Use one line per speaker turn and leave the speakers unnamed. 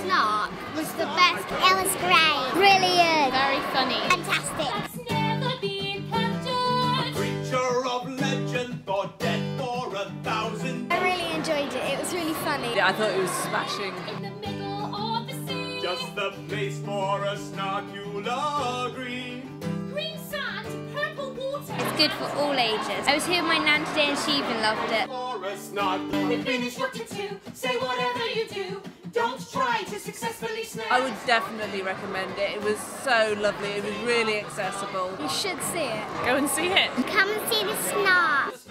Snark was the best. It was great. Brilliant.
Very funny.
Fantastic.
Never been captured.
A creature of legend, thought dead for 1,000.
I really enjoyed it. It was really funny.
Yeah, I thought it was smashing.
In the middle of the sea.
Just the place for a Snark, you'll agree.
Green sand, purple water.
It's good for all ages. I was here with my nan today and she even loved it.
For a Snark.
We finish chapter 2. Say whatever you do. Don't try to successfully snare.
I would definitely recommend it. It was so lovely. It was really accessible.
You should see it.
Go and see it.
Come and see the Snark.